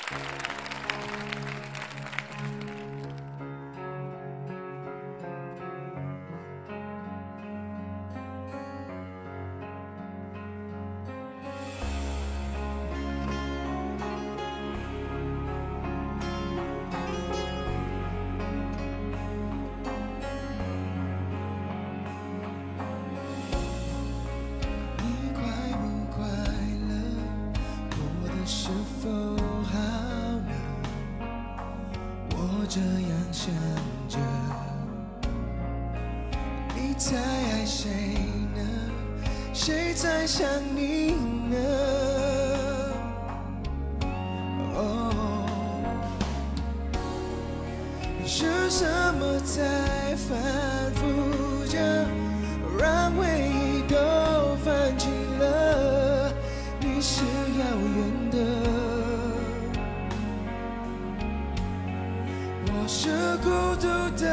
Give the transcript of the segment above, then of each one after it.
这样想着，你在爱谁呢？谁在想你呢？哦，是什么在反复着，让回忆都泛起了？你是遥远的。我是孤独的，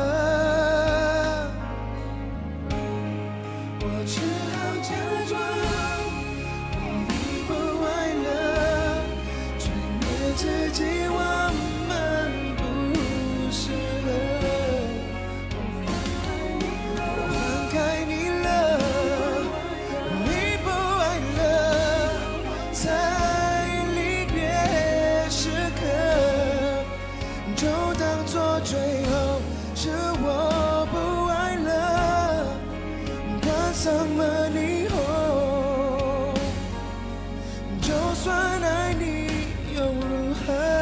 我只好假装我已不爱了，催眠自己我们不适合。我放开你了，我已不爱了，在离别时刻就当作最后是我不爱了，关上门以后，就算爱你又如何？